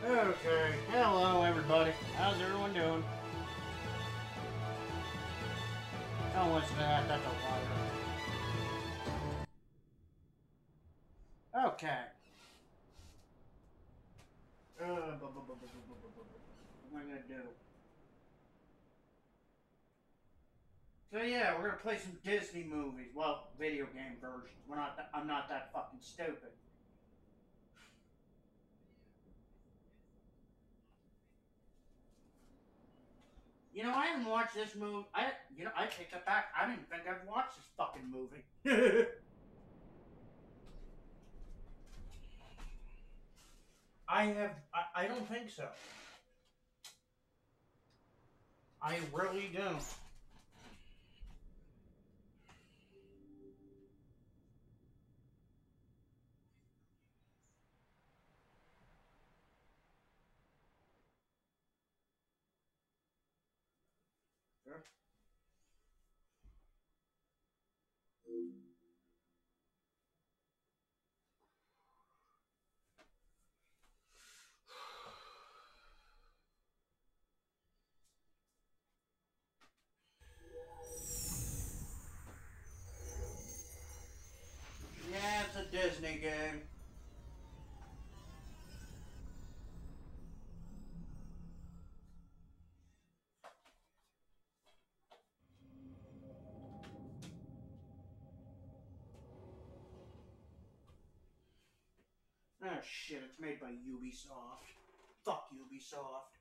Okay, hello everybody. How's everyone doing? Don't listen to that, that's a liar. Okay. What am I gonna do? So yeah, we're gonna play some Disney movies. Well, video game versions. I'm not that fucking stupid. You know, I haven't watched this movie. I take that back. I don't even think I've watched this fucking movie. I have. I don't think so. I really don't. Sure. Yeah, it's a Disney game. Oh shit, it's made by Ubisoft. Fuck Ubisoft.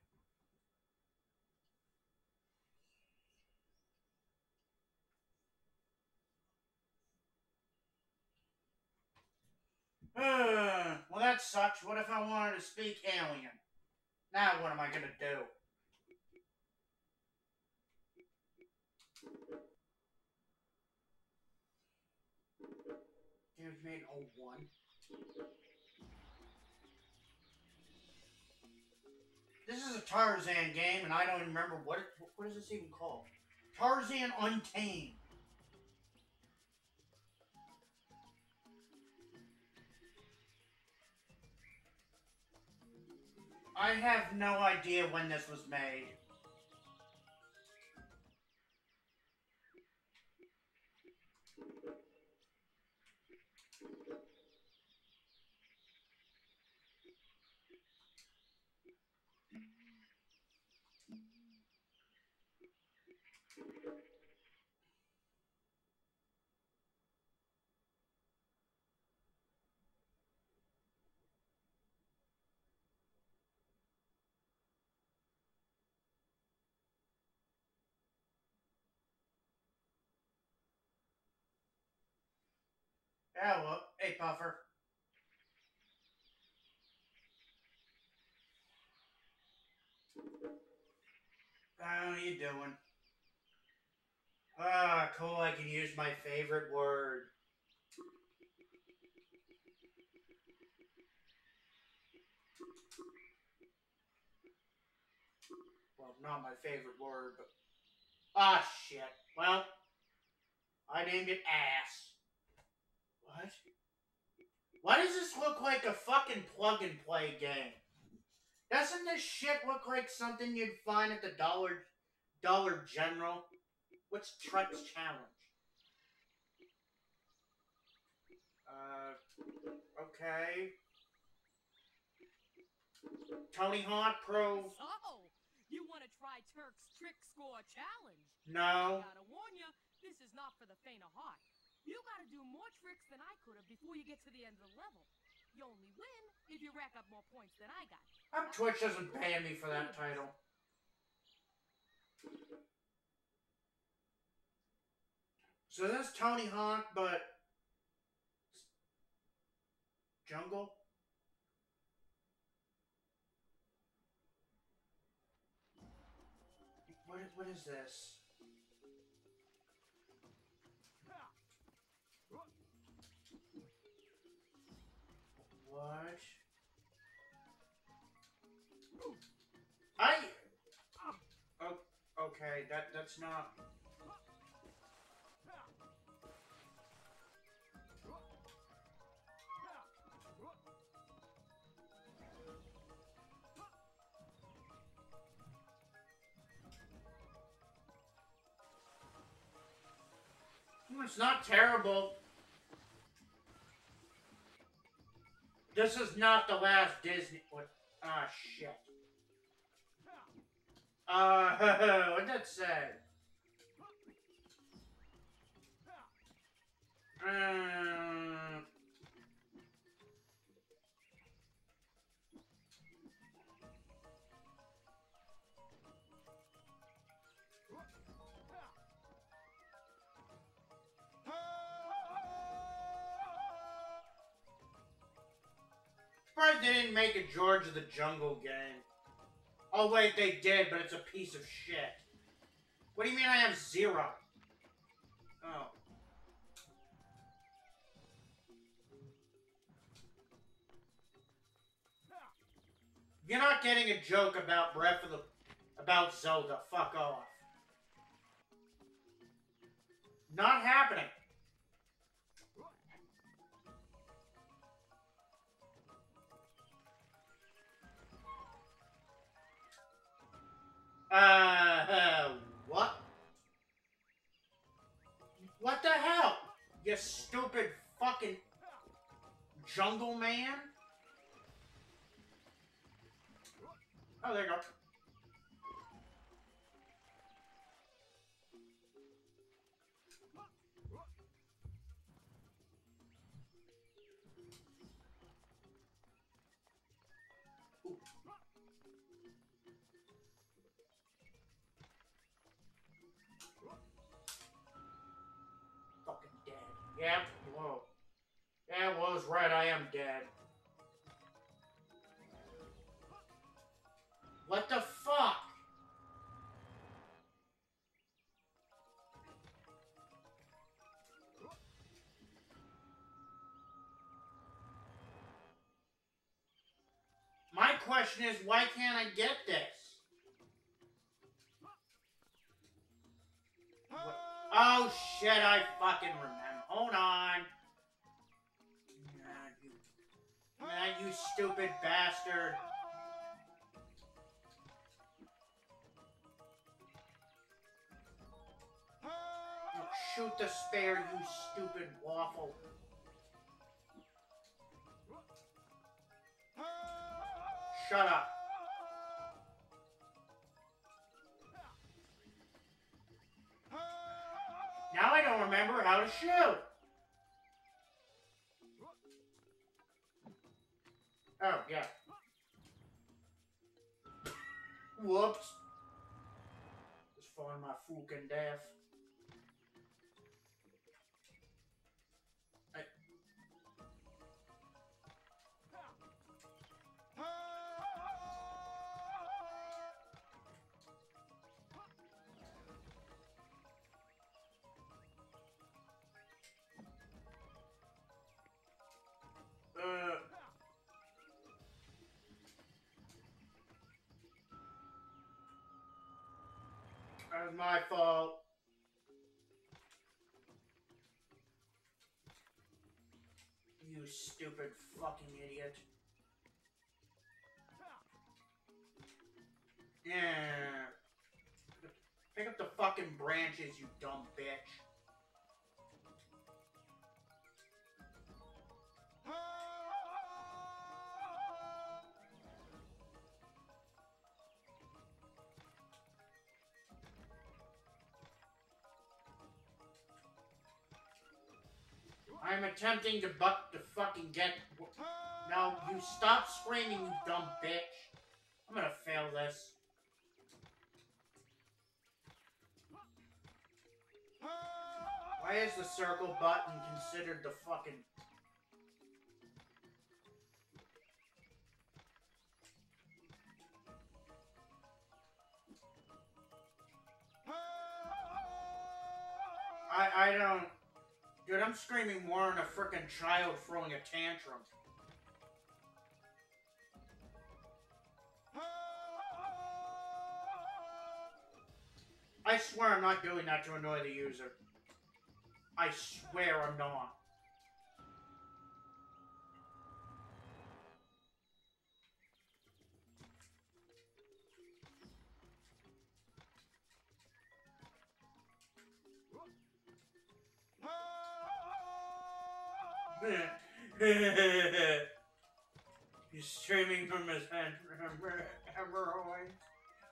Well, that sucks. What if I wanted to speak alien? Now what am I gonna do? Damn, you made 01. This is a Tarzan game, and I don't even remember what is this even called? Tarzan Untamed. I have no idea when this was made. Yeah, well, hey, Puffer. How you doing? Ah, cool, I can use my favorite word. Well, not my favorite word, but... Ah, shit. Well, I named it ass. What? Why does this look like a fucking plug-and-play game? Doesn't this shit look like something you'd find at the Dollar General? What's Trek's challenge? Okay. Tony Hawk Pro. So, you want to try Turk's Trick Score Challenge? No. I gotta warn you, this is not for the faint of heart. You gotta do more tricks than I could have before you get to the end of the level. You only win if you rack up more points than I got. Twitch doesn't pay me for that title. So this is Tony Hawk, but jungle. What is this? What? I. Oh, okay. That's not. It's not terrible. This is not the last Disney. What? Ah, shit. What'd that say? Surprised they didn't make a George of the Jungle game. Oh wait, they did, but it's a piece of shit. What do you mean I have 0? Oh. You're not getting a joke about about Zelda. Fuck off. Not happening. What? What the hell? You stupid fucking jungle man? Oh, there you go. Ooh. Fucking dead. Yep, whoa. Yeah, well, I was right, I am dead. What the fuck? My question is, why can't I get this? What? Oh shit, I fucking remember. Hold on. You stupid bastard. Oh, shoot the spare, you stupid waffle. Shut up. Now I don't remember how to shoot. Oh, yeah. Whoops. Just falling my fucking death. That was my fault. You stupid fucking idiot. Yeah. Pick up the fucking branches, you dumb bitch. I'm attempting to fucking get... No, you stop screaming, you dumb bitch. I'm gonna fail this. Why is the circle button considered the fucking... I don't... Dude, I'm screaming more than a frickin' child throwing a tantrum. I swear I'm not doing that to annoy the user. I swear I'm not. He's streaming from his hemorrhoid.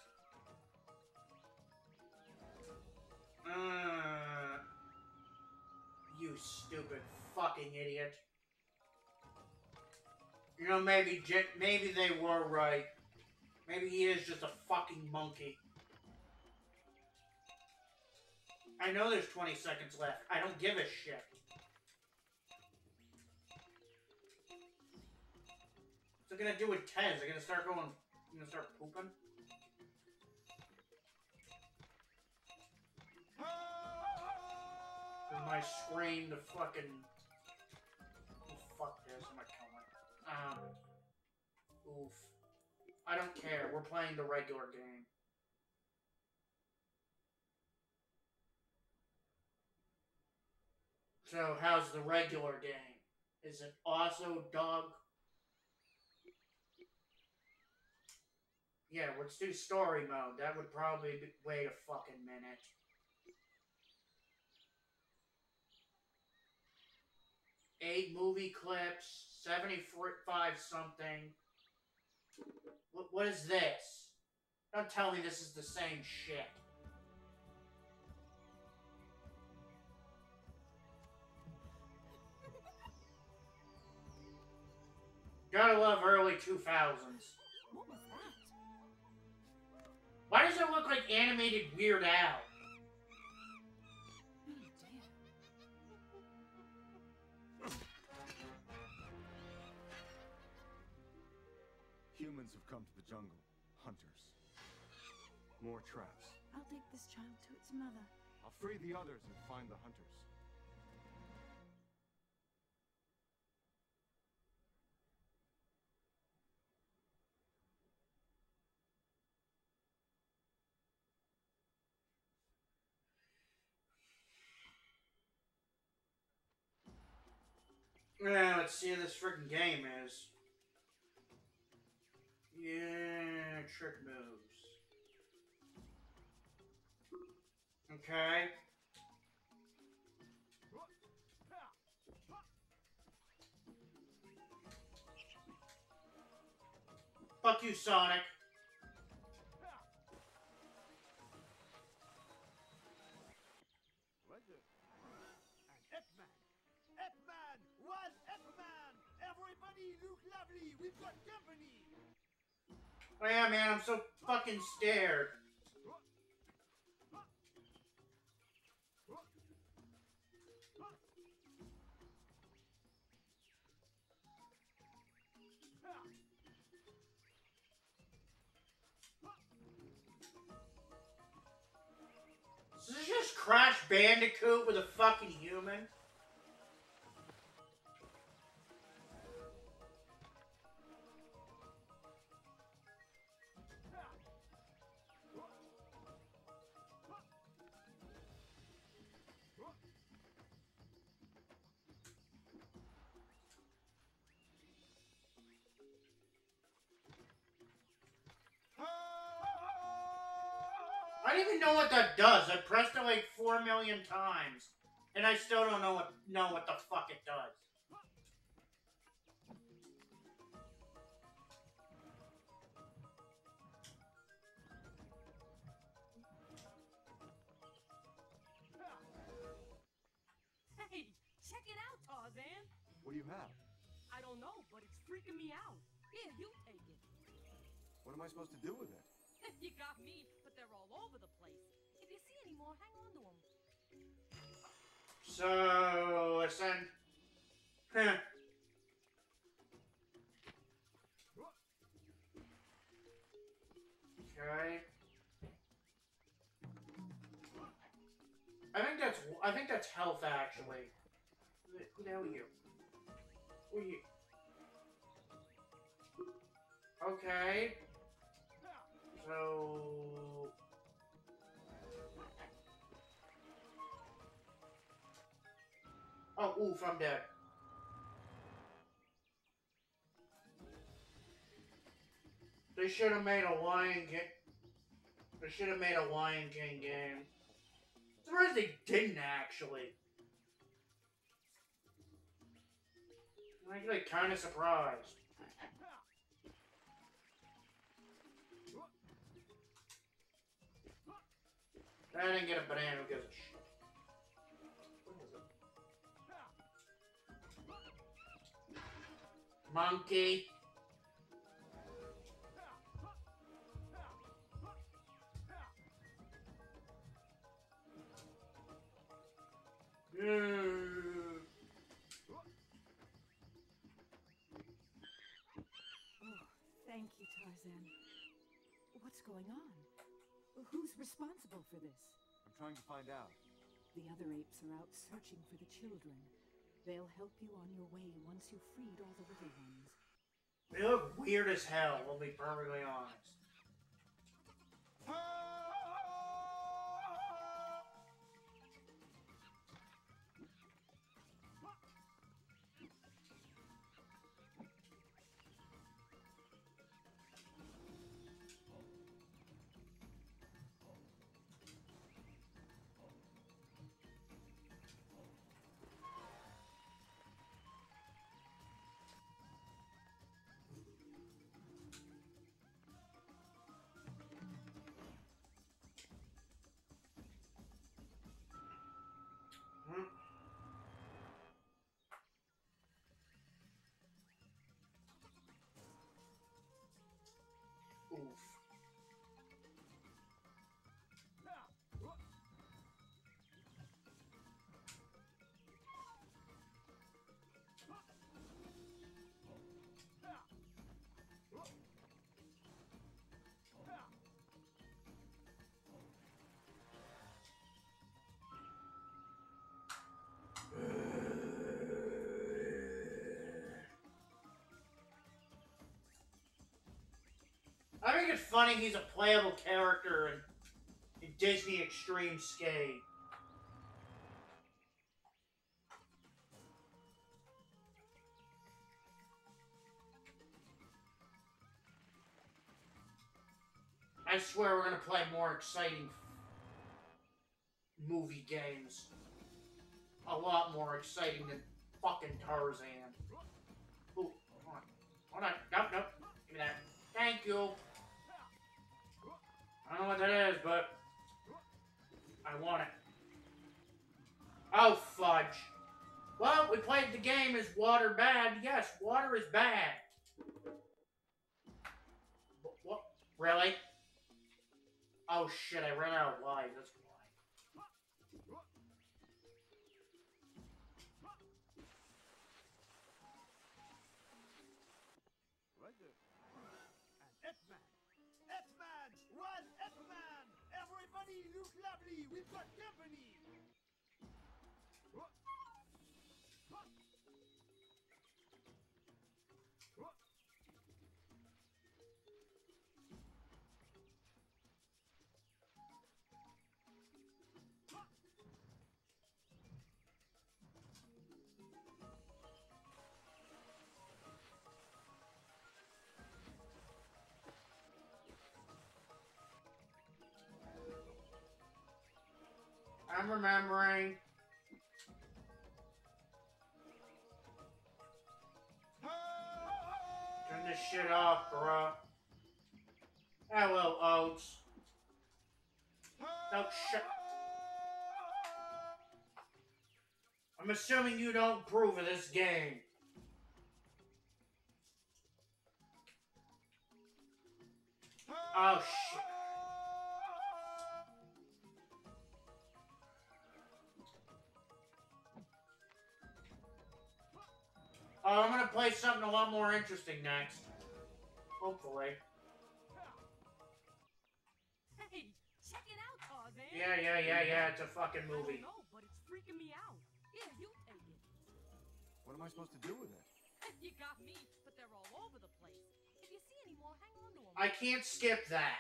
You stupid fucking idiot. You know, maybe they were right. Maybe he is just a fucking monkey. I know there's 20 seconds left. I don't give a shit. What's it gonna do with Tez? Is it gonna start going... gonna start pooping? With my scream to fucking... Oh, fuck this. I'm gonna kill my... Oof. I don't care. We're playing the regular game. So, how's the regular game? Is it also dog? Yeah, let's do story mode. That would probably wait a fucking minute. Eight movie clips, 75 something. What is this? Don't tell me this is the same shit. Gotta love early 2000s. What was that? Why does it look like animated Weird Al? Oh dear. Humans have come to the jungle. Hunters. More traps. I'll take this child to its mother. I'll free the others and find the hunters. Yeah, let's see how this freaking game is. Yeah, trick moves. Okay. Fuck you, Sonic. One F-Man! Everybody look lovely! We've got company! Oh yeah, man, I'm so fucking scared. Is this just Crash Bandicoot with a fucking human? I don't even know what that does. I pressed it like 4 million times, and I still don't know what the fuck it does. Hey, check it out, Tarzan. What do you have? I don't know, but it's freaking me out. Here, you take it. What am I supposed to do with it? You got me, but they're all over the place. If you see any more, hang on to them. So, listen. Okay. I think that's health, actually. Who the hell are you? Who are you? Okay. So... Oh, oof, I'm dead. They should have made a Lion King. They should have made a Lion King game. I'm surprised they didn't, actually. I'm actually kind of surprised. I didn't get a banana who gives a shit. Monkey. Thank you, Tarzan. What's going on? Who's responsible for this? I'm trying to find out. The other apes are out searching for the children. They'll help you on your way once you've freed all the little ones. They look weird as hell, we'll be perfectly honest. Oof. I think it's funny he's a playable character in Disney Extreme Skate. I swear we're gonna play more exciting movie games. A lot more exciting than fucking Tarzan. Ooh, hold on. Hold on. Nope, nope. Give me that. Thank you. I don't know what that is, but I want it. Oh, fudge. Well, we played the game. Is water bad? Yes, water is bad. What? Really? Oh, shit, I ran out of lives. That's why. Run, F-Man! Everybody look lovely! We've got company! I'm remembering. Turn this shit off, bro. Hello, Oats. No, shut. I'm assuming you don't approve of this game. Oh, shit. Oh, I'm gonna play something a lot more interesting next. Hopefully. Hey, check it out, Tarzan. Yeah. It's a fucking I movie. don't know, but it's freaking me out. Here, you take it. What am I supposed to do with it? You got me, but they're all over the place. If you see any more, hang on to them. I can't skip that.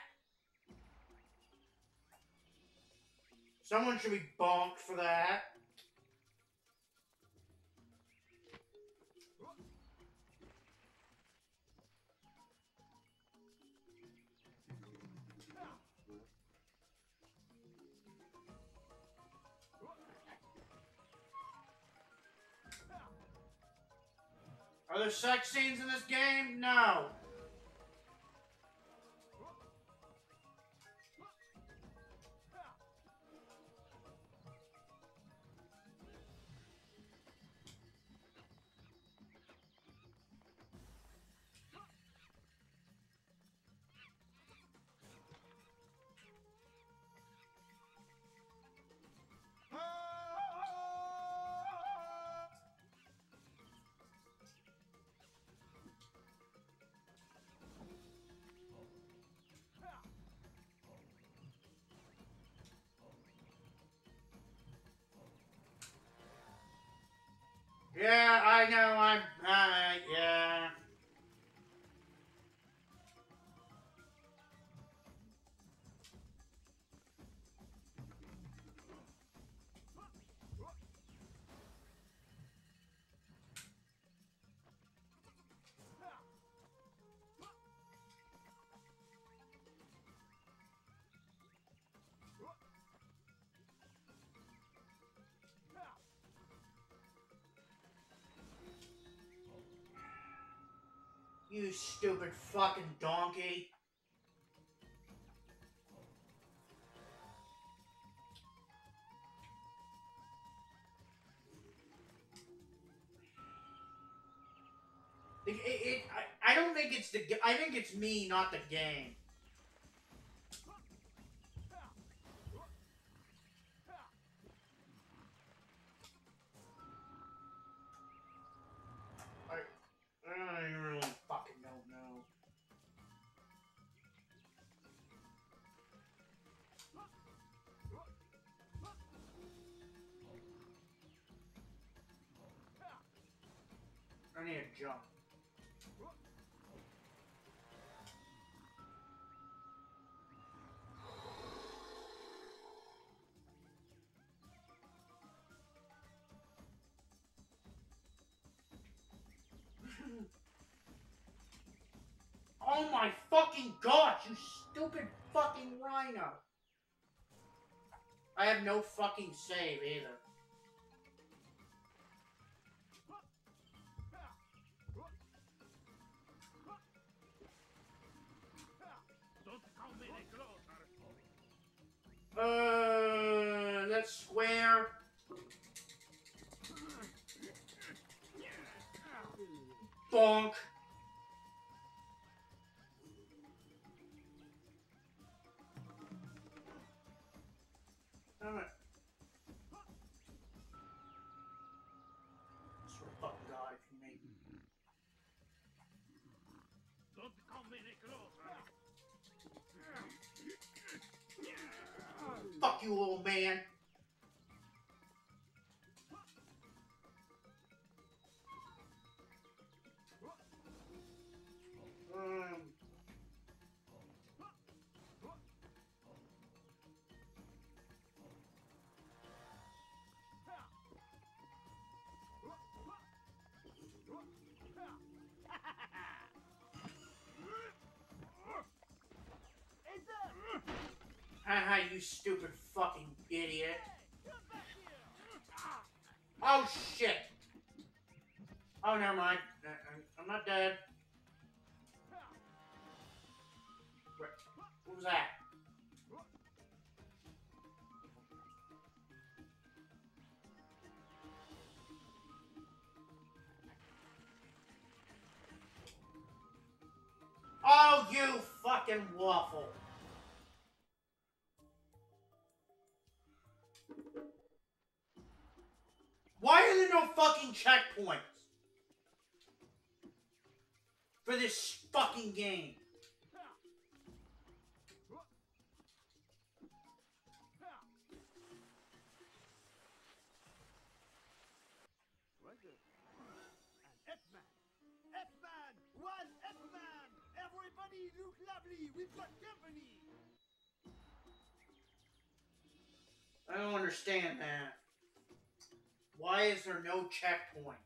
Someone should be bonked for that. Are there sex scenes in this game? No. Yeah, I know, yeah. You stupid fucking donkey. I don't think it's I think it's me, not the game. I really fucking don't know. I need a jump. Oh my fucking god, you stupid fucking rhino. I have no fucking save either. That's square. Bonk. Damn it. I swear to fucking God if you make me. Don't come any closer. Fuck you, little man. Haha, you stupid fucking idiot. Oh shit. Oh, never mind. I'm not dead. What was that? Oh, you fucking waffle. Why are there no fucking checkpoints for this fucking game? An F-Man! F-Man! One F-Man! Everybody look lovely! We've got company! I don't understand that. Why is there no checkpoints?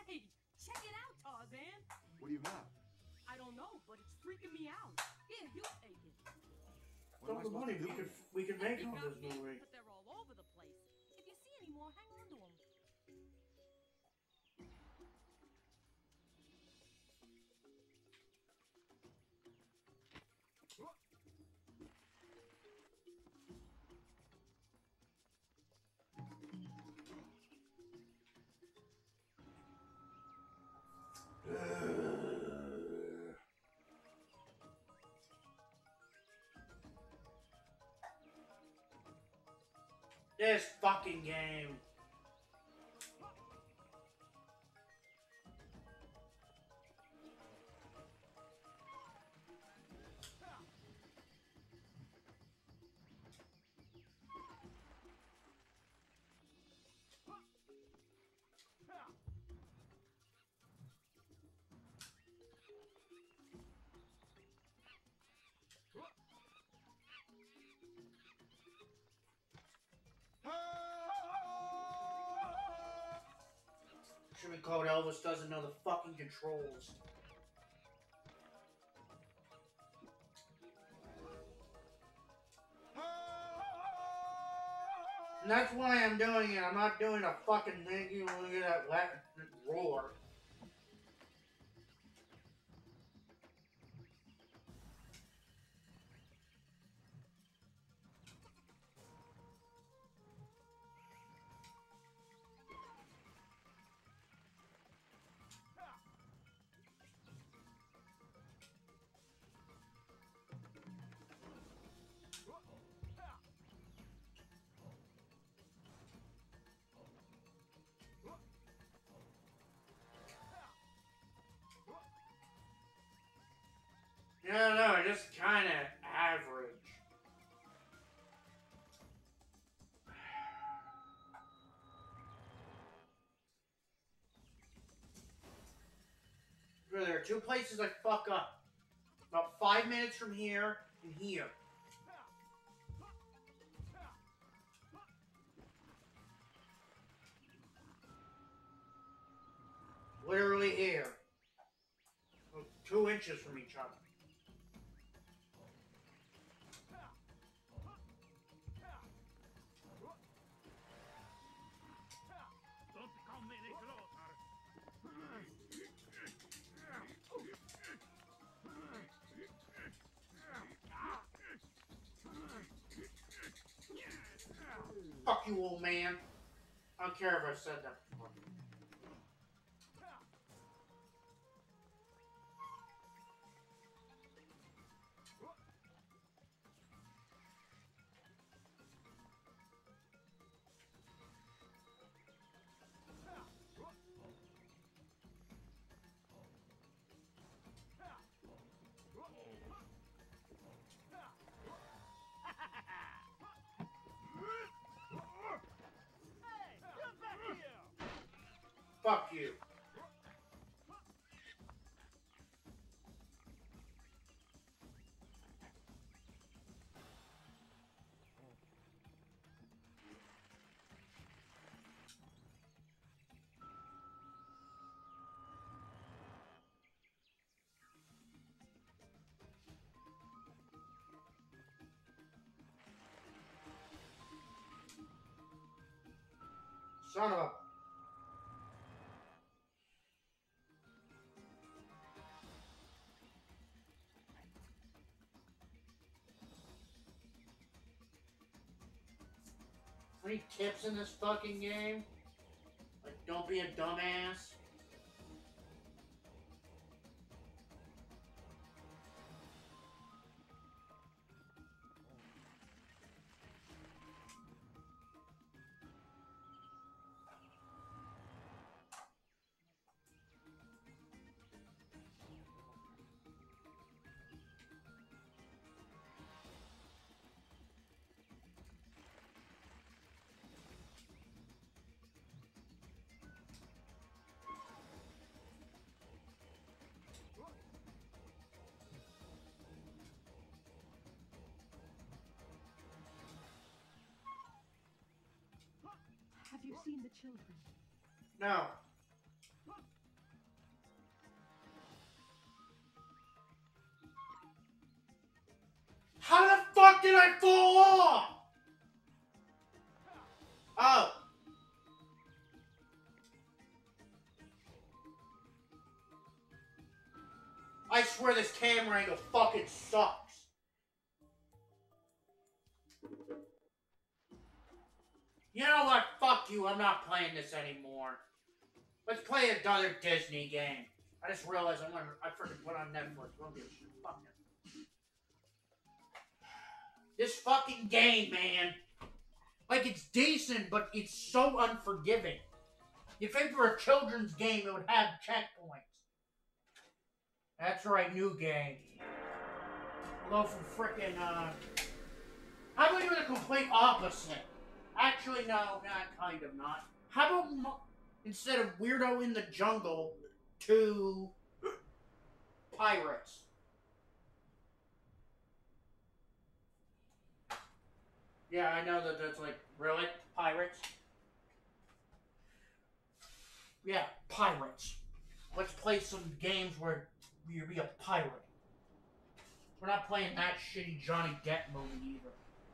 Hey, check it out, Tarzan. What do you have? I don't know, but it's freaking me out. Here, you take it. What am I Double supposed money to do? we could make You on got this me, movie. but they're all over the place. If you see any more, hang on to them. This fucking game. Should be called Elvis doesn't know the fucking controls. And that's why I'm doing it. I'm not doing a fucking thing. You look at that Latin roar. Yeah, no, just kind of average. There are two places I fuck up. About 5 minutes from here and here. Literally here. 2 inches from each other. Don't come any closer. Fuck you, old man. I don't care if I said that before. Hey, get back here! Fuck you. Son of a... Any tips in this fucking game? Like, don't be a dumbass. Have you seen the children? No. did I fall off? Oh. I swear this camera angle fucking sucks. You know what? Fuck you. I'm not playing this anymore. Let's play another Disney game. I just realized I freaking put on Netflix. Don't give a shit. Fuck it. This fucking game, man. Like, it's decent, but it's so unforgiving. You'd think for a children's game, it would have checkpoints. That's right, new game. We'll go from frickin', how about we do the complete opposite? Actually, no, not kind of not. How about instead of Weirdo in the Jungle to Pirates? Yeah, I know that's like, really? Pirates? Yeah, Pirates. Let's play some games where you be a pirate. We're not playing that shitty Johnny Depp movie either.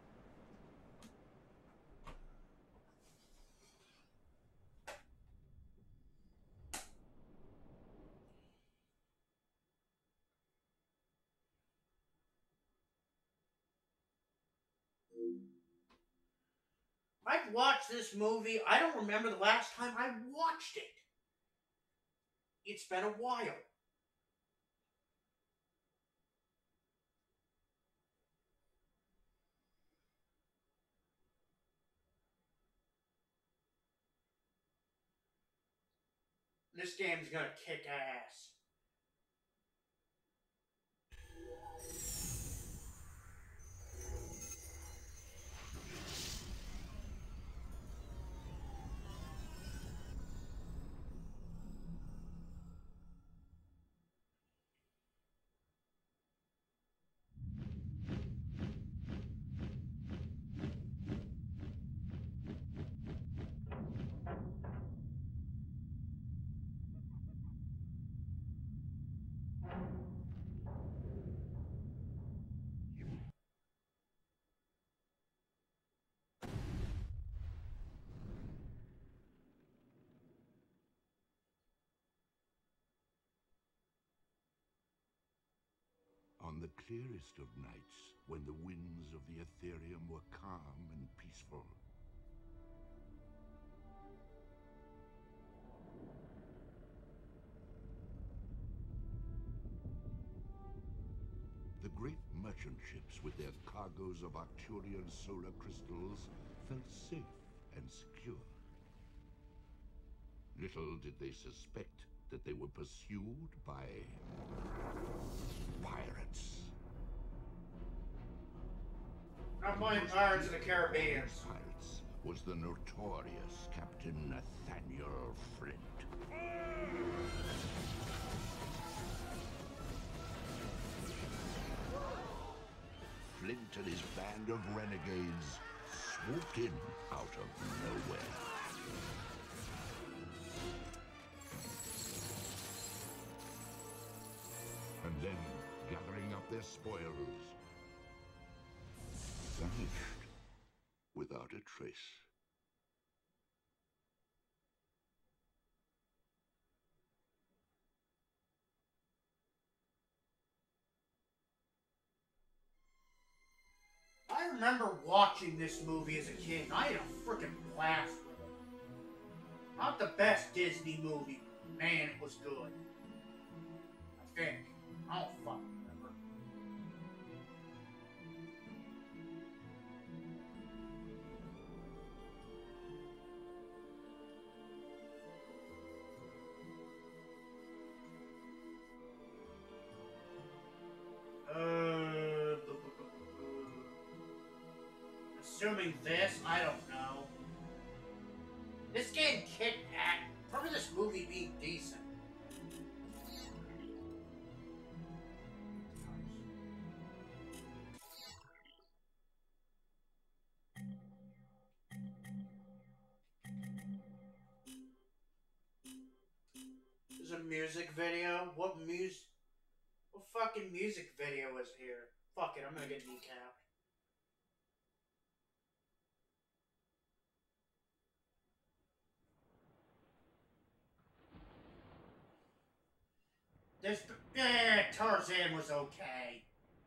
I've watched this movie. I don't remember the last time I watched it. It's been a while. This game's gonna kick ass. On the clearest of nights, when the winds of the Ethereum were calm and peaceful, the great merchant ships with their cargoes of Arcturian solar crystals felt safe and secure. Little did they suspect that they were pursued by pirates. I'm playing Pirates of the Caribbean. Pirates was the notorious Captain Nathaniel Flint. Flint and his band of renegades swooped in out of nowhere. And then, gathering up their spoils, vanished without a trace. I remember watching this movie as a kid, and I had a freaking blast with it. Not the best Disney movie, but man, it was good. I think. I don't fucking remember. Assuming this, I don't know. This game kicked ass. Remember this movie being decent. There's a music video? What fucking music video is here? Fuck it, I'm gonna get kneecapped. This, Tarzan was okay.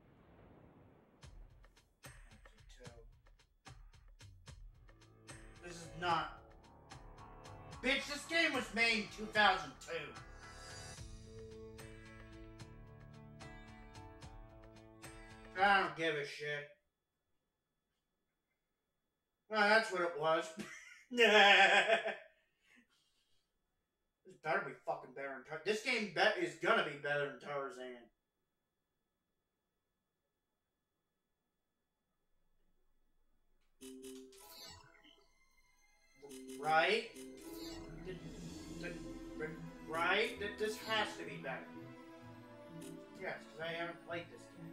This is not. Bitch, this game was made in 2002. I don't give a shit. Oh, that's what it was. This better be fucking better than Tarzan. This game is gonna be better than Tarzan. Right? Right? This has to be better. Yes, because I haven't played this game.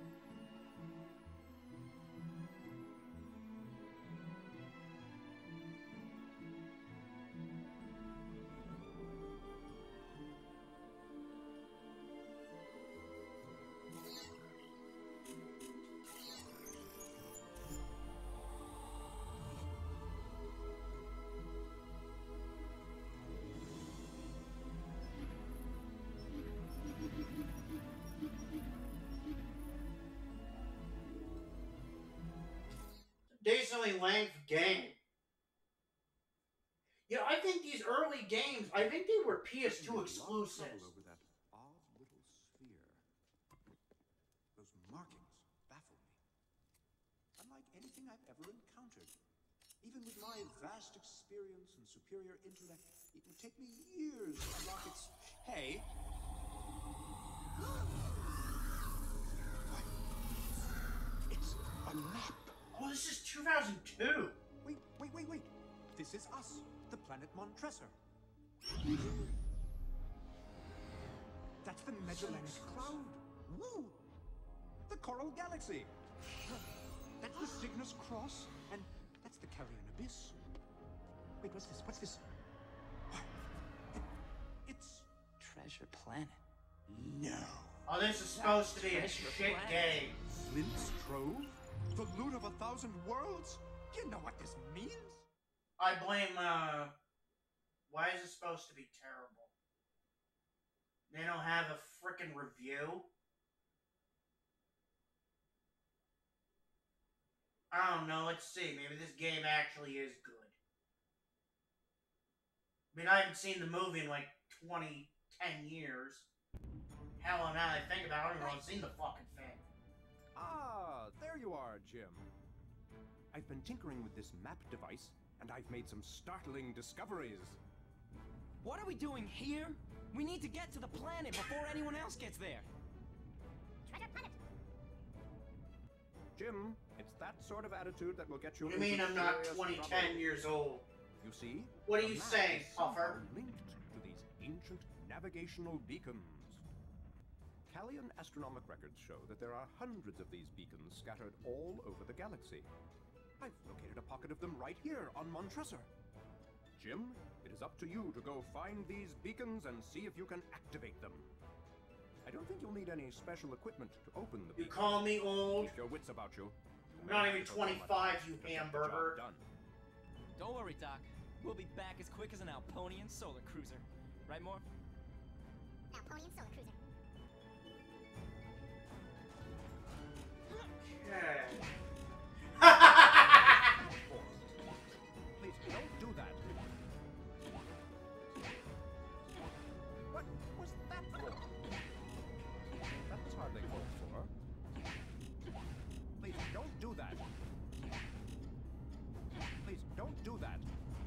Decently length game. Yeah, I think these early games, I think they were PS2 exclusives. Over that odd little sphere. Those markings baffle me. Unlike anything I've ever encountered. Even with my vast experience and superior intellect, it would take me years to unlock its... Hey! What? It's a map! Oh, this is 2002. Wait. This is us, the planet Montresor. That's the Magellanic Cloud. Woo! The Coral Galaxy. That's the Cygnus Cross, and that's the Carrion Abyss. Wait, what's this? What? It's Treasure Planet. no. Oh, this is supposed to be a Treasure shit Planet. game. Flint's Trove? The loot of 1,000 worlds? You know what this means? I blame, why is it supposed to be terrible? They don't have a frickin' review? I don't know, let's see. Maybe this game actually is good. I mean, I haven't seen the movie in like 10 years. Hell, now that I think about it, I don't even want to see the fucking thing. Ah, there you are, Jim. I've been tinkering with this map device, and I've made some startling discoveries. What are we doing here? We need to get to the planet before anyone else gets there. Treasure Planet. Jim, it's that sort of attitude that will get you What do you mean into I'm not serious 2010 trouble. years old? You see? What are the you map saying, is somehow Puffer? linked to these ancient navigational beacons. Callian astronomic records show that there are hundreds of these beacons scattered all over the galaxy. I've located a pocket of them right here on Montresor. Jim, it is up to you to go find these beacons and see if you can activate them. I don't think you'll need any special equipment to open the You beacon. call me old? Keep your wits about you. I'm not even 25, you hamburger. Done. Don't worry, Doc. We'll be back as quick as an Alponian solar cruiser. Right, Morph? Alponian Solar Cruiser. Okay. Please don't do that. What was that for? That was hardly called for. Please don't do that. Please don't do that.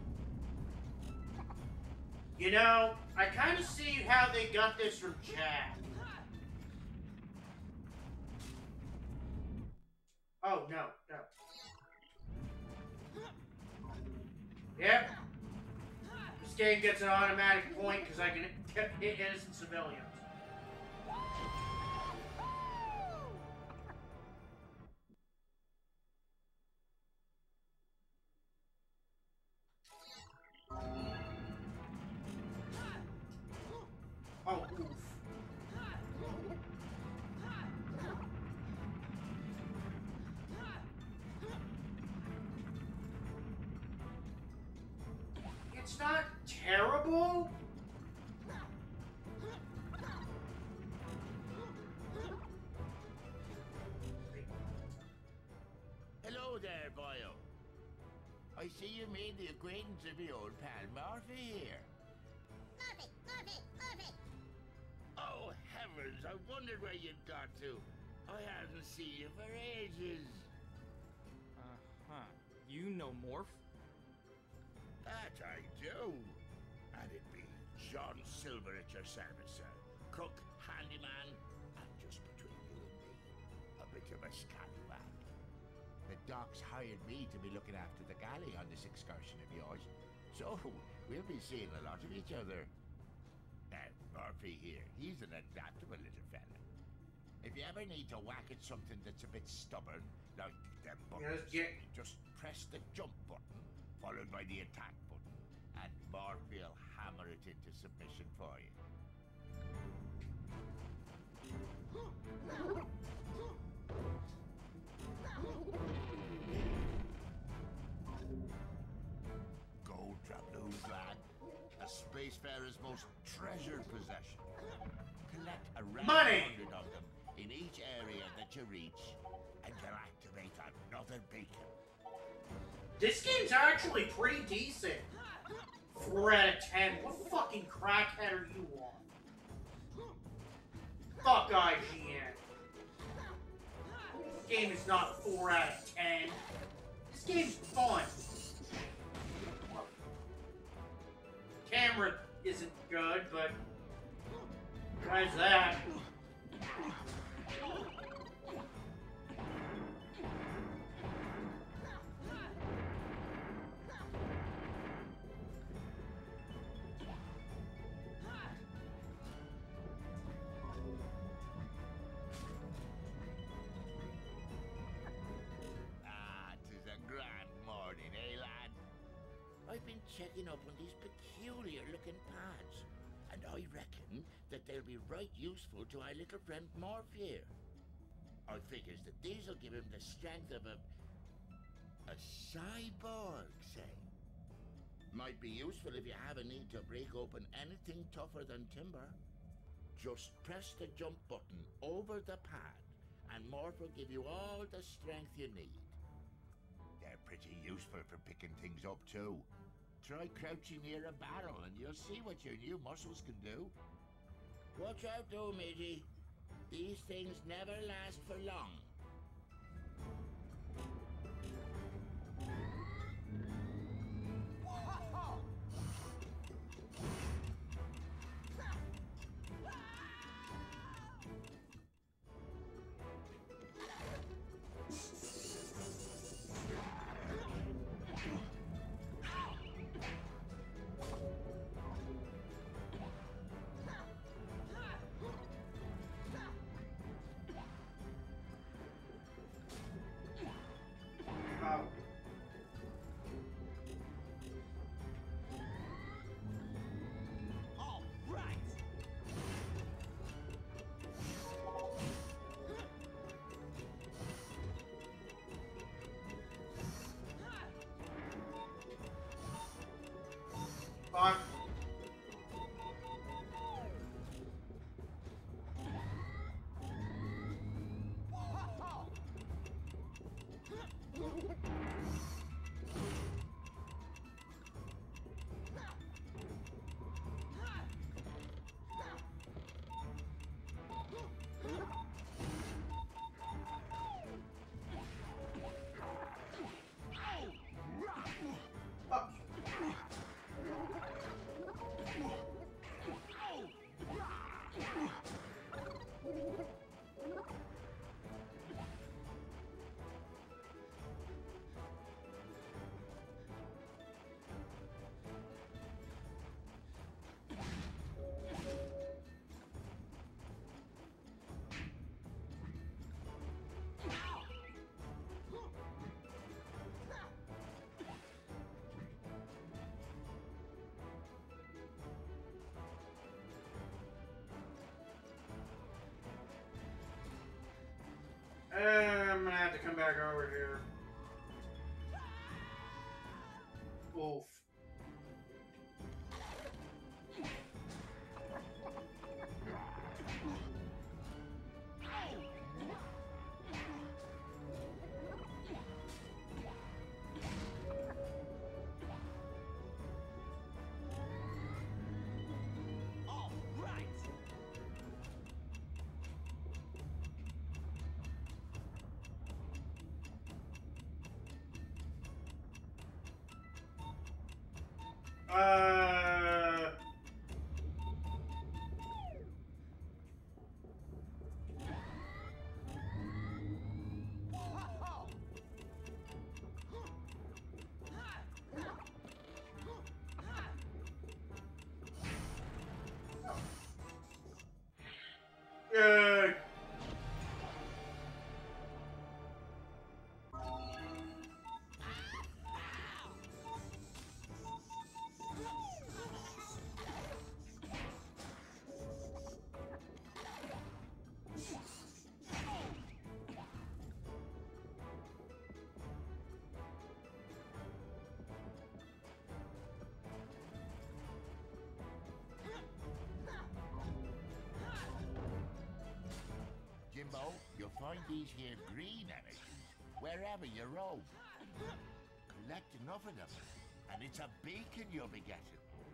You know, I kind of see how they got this from chat. Oh, no. Yep. This game gets an automatic point because I can hit innocent civilians. Oh, oof. It's not terrible. Hello there, boyo. I see you made the acquaintance of your old pal Murphy here. Murphy! Oh, heavens, I wondered where you'd got to. I hadn't seen you for ages. Uh-huh. You know Morph? That I do. And it be John Silver at your service, sir. Cook, handyman, and just between you and me, a bit of a scallywag. The doc's hired me to be looking after the galley on this excursion of yours, so we'll be seeing a lot of each other. Now, Murphy here, he's an adaptable little fella. If you ever need to whack at something that's a bit stubborn, like them buttons, just press the jump button, followed by the attack button, and Murphy will hammer it into submission for you. Gold doubloons, lad. A spacefarer's most treasured possession. Collect around 100 of them in each area that you reach, and you'll activate another beacon. This game's actually pretty decent. 4 out of 10. What fucking crackhead are you on? Fuck IGN. This game is not 4 out of 10. This game's fun. Camera isn't good, but besides that. I've been checking up on these peculiar-looking pads, and I reckon that they'll be right useful to our little friend Morph here. I figures that these'll give him the strength of a cyborg, say. Might be useful if you have a need to break open anything tougher than timber. Just press the jump button over the pad, and Morph will give you all the strength you need. They're pretty useful for picking things up, too. Try crouching near a barrel and you'll see what your new muscles can do. Watch out though, matey. These things never last for long. Fuck. I'm gonna have to come back over here. Oof. Jimbo, you'll find these here green energies wherever you roam. Collect enough of them, and it's a beacon you'll be getting.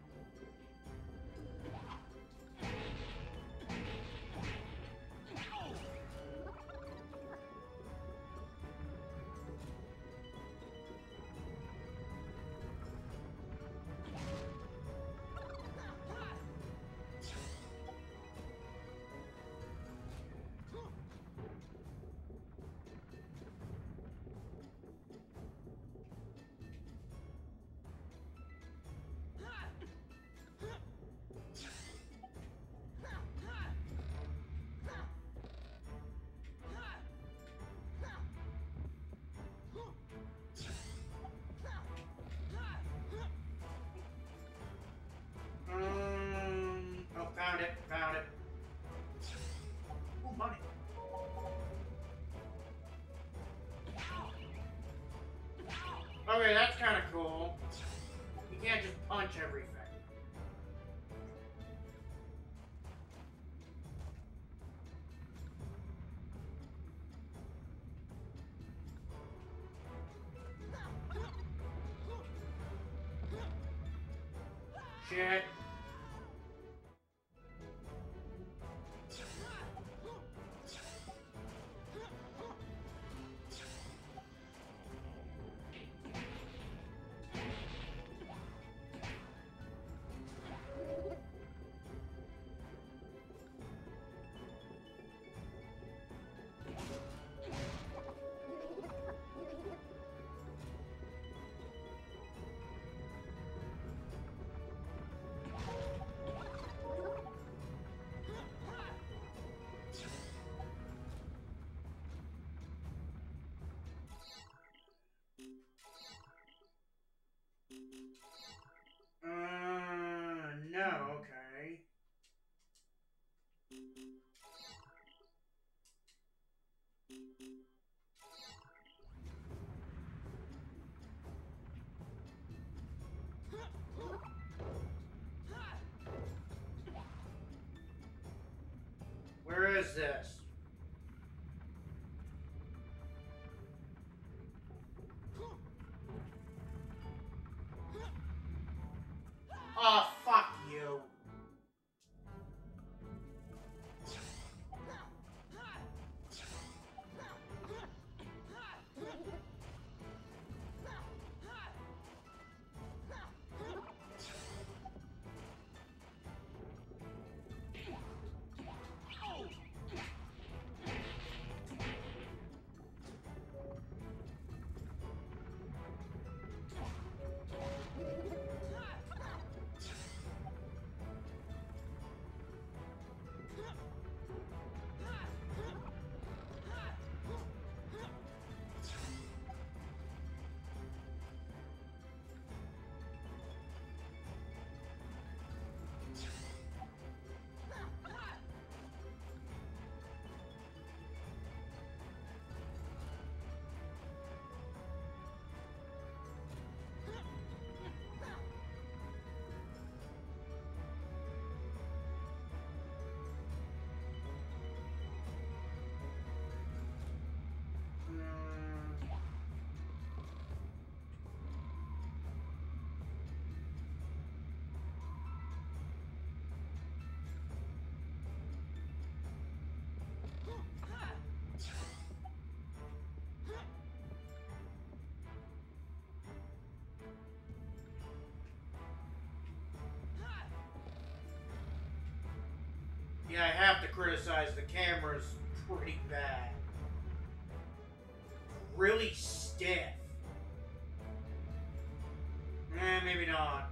Oh, found it, found it. Ooh, money. Okay, that's kind of cool. You can't just punch everything. Shit. No, okay. Where is this? Oh, fuck you. Yeah, I have to criticize the camera's pretty bad. Really stiff. Maybe not.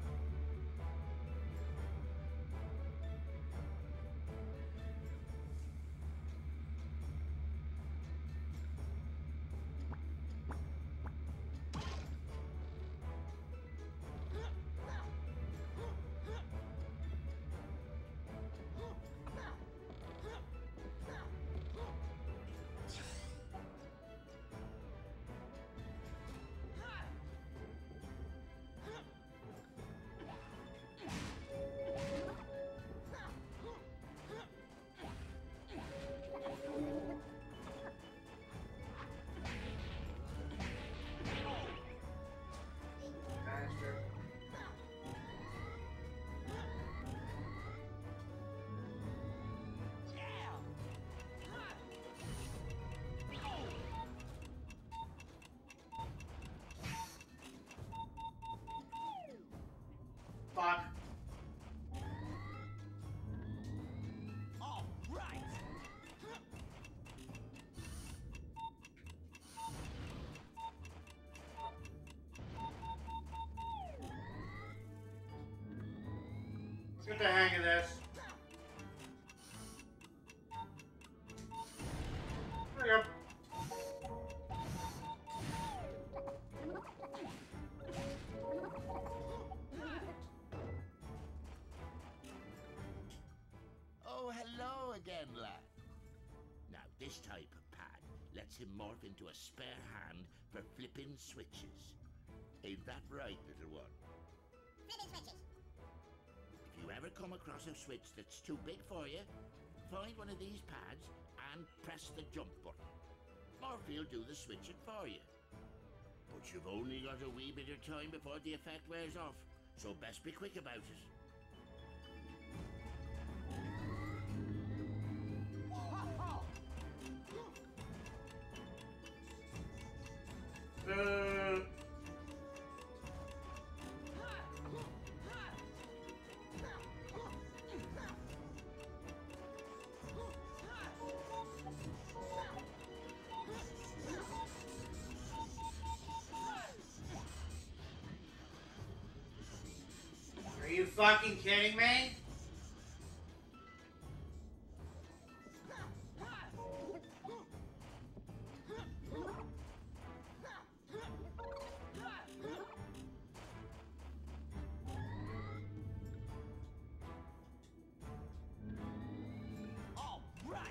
Fuck. All right. Get the hang of this. There you go. Oh, hello again, lad. Now, this type of pad lets him morph into a spare hand for flipping switches. Ain't that right, little one? Flipping switches. If you ever come across a switch that's too big for you, find one of these pads and press the jump button. Morphy will do the switching for you. But you've only got a wee bit of time before the effect wears off, so best be quick about it. Are you fucking kidding me? All right.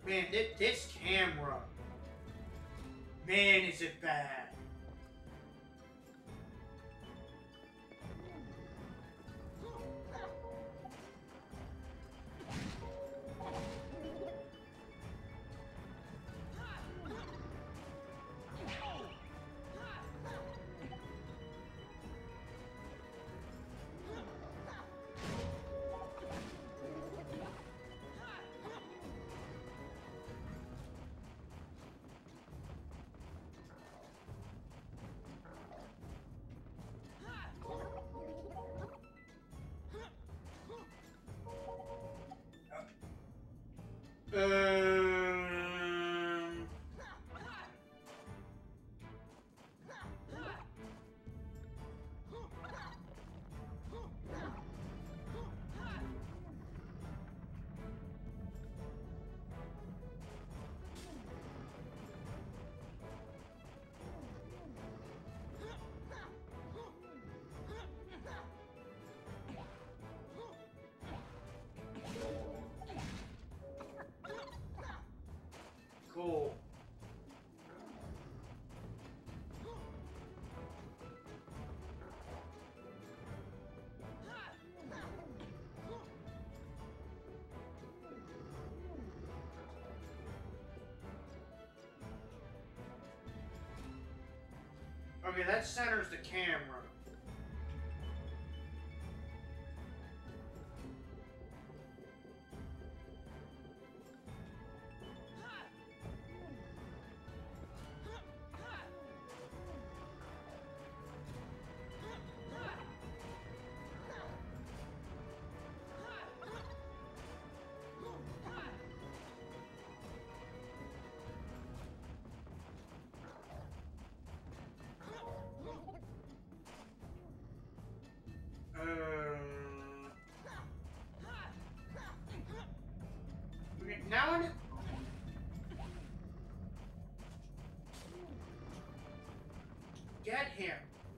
Man, this camera. Man, is it bad. Cool. Okay, that centers the camera. Now I'm... Get him.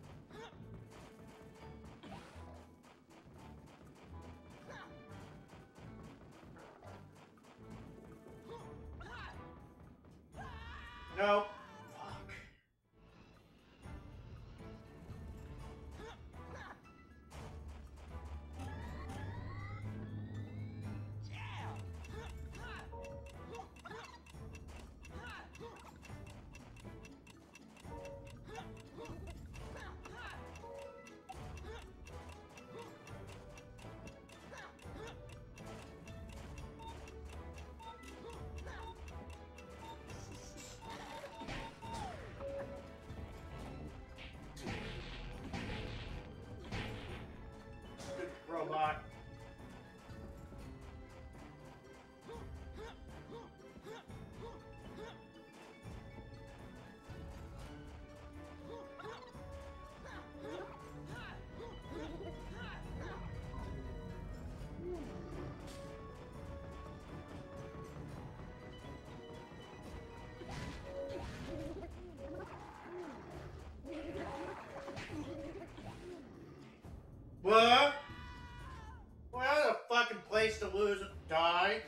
No. Fuck. Robot. What? Well, that's a fucking place to lose and die.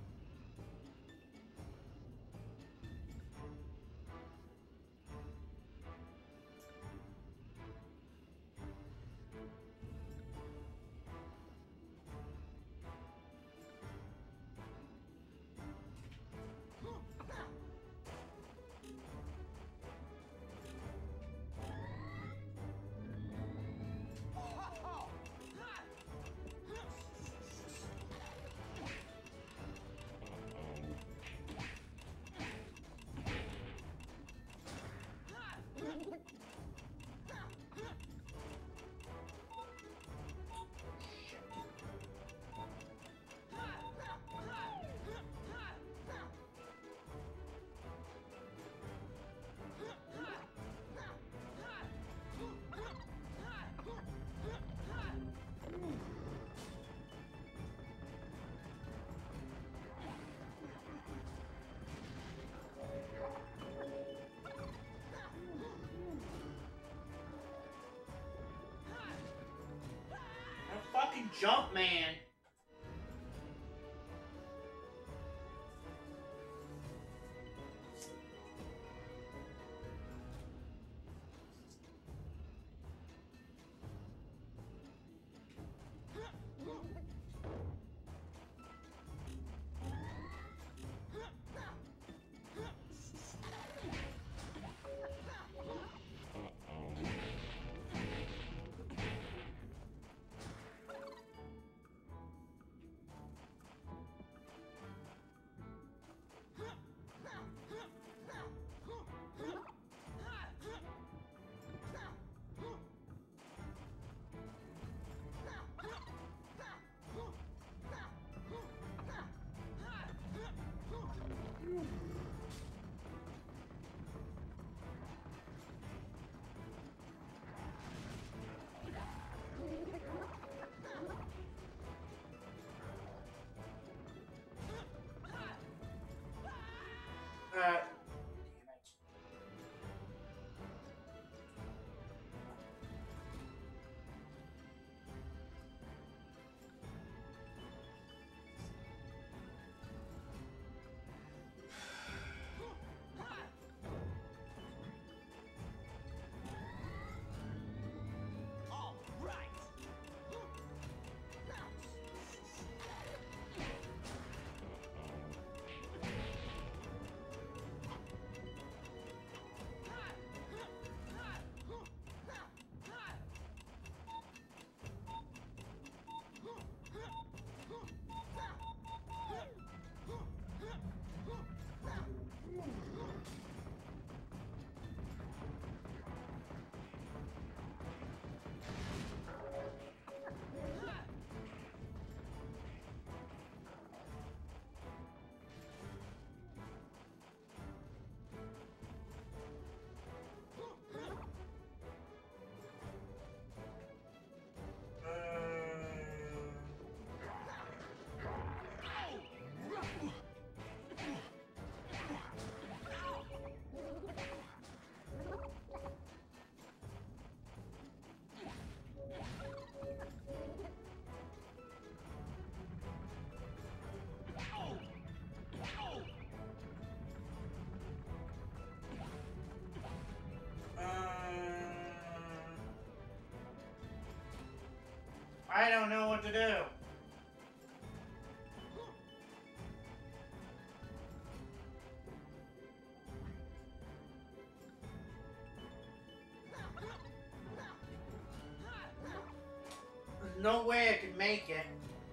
Fucking jump, man. Damn it. All right. I don't know what to do. There's no way I could make it.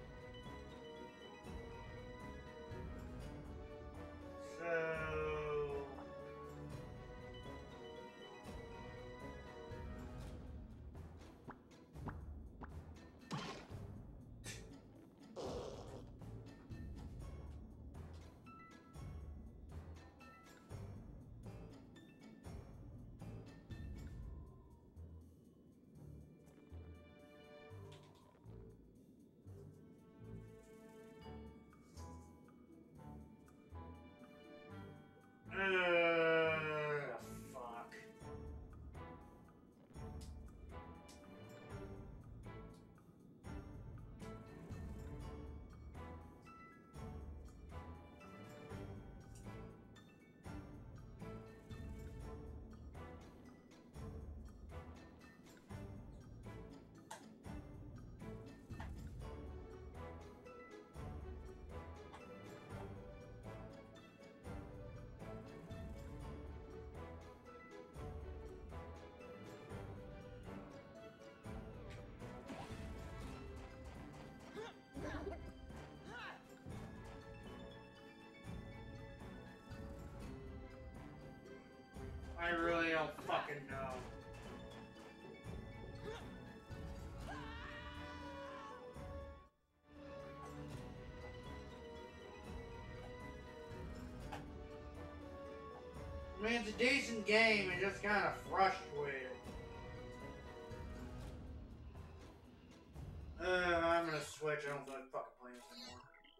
So... fuck. I really don't fucking know. I mean, it's a decent game, it's just kind of frustrating. I'm gonna switch, I don't feel like fucking playing this anymore.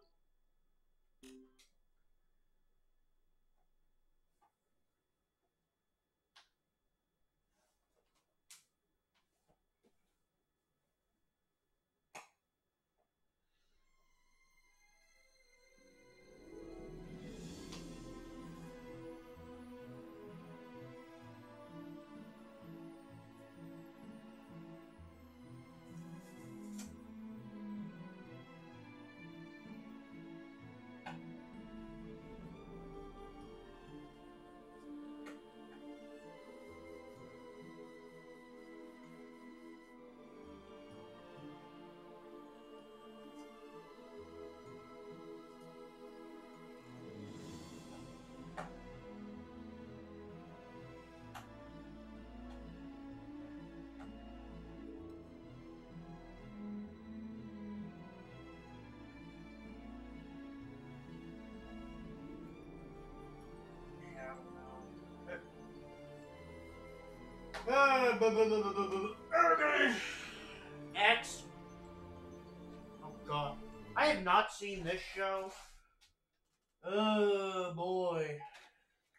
X. Oh god. I have not seen this show. Oh boy.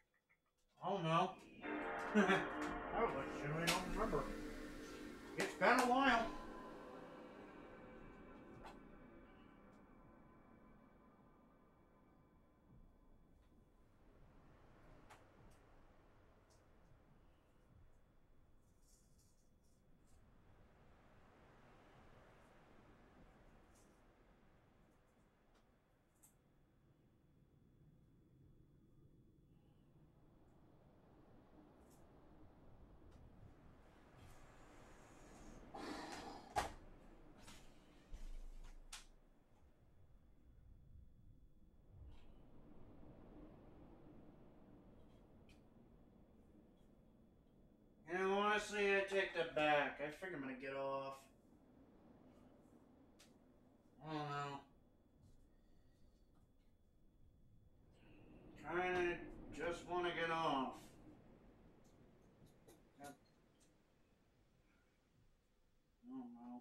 know. I legitimately don't remember. It's been a while. You know, honestly, I take that back. I think I'm gonna get off. I don't know. Kinda just want to get off. Yep. I don't know.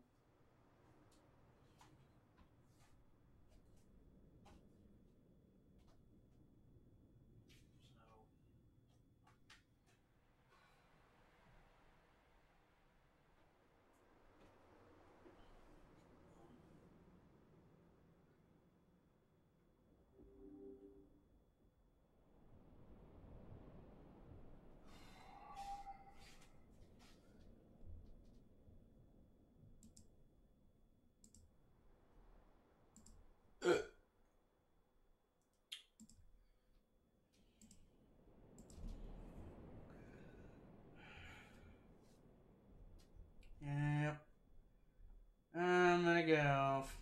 Yep. I'm gonna get off.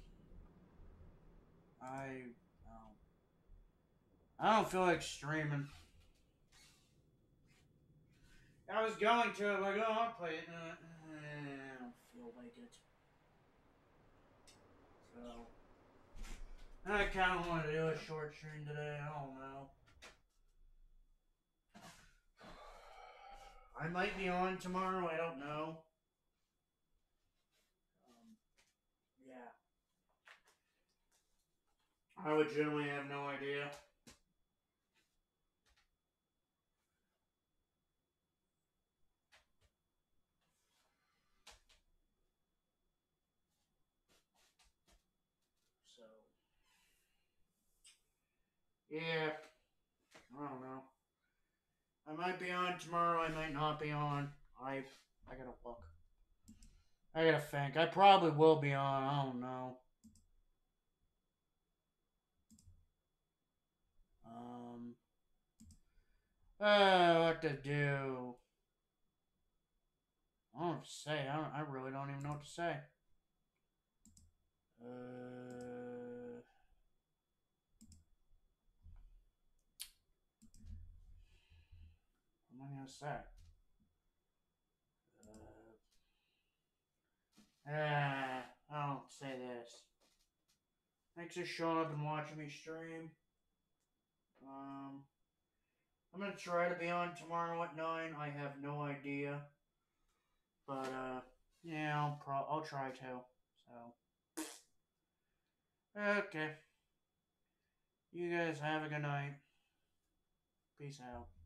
I don't feel like streaming. I was going to, like, oh, I'll play it. I don't feel like it. So, I kind of want to do a short stream today. I don't know. I might be on tomorrow. I don't know. Yeah. I legitimately have no idea. So, yeah. I don't know. I might be on tomorrow. I might not be on. I gotta look. I gotta think. I probably will be on. I don't know. What to do? I don't know what to say. I really don't even know what to say. What am I gonna say? I don't say this. Thanks for showing up and watching me stream. I'm gonna try to be on tomorrow at 9. I have no idea, but yeah, I'll try to. So, okay. You guys have a good night. Peace out.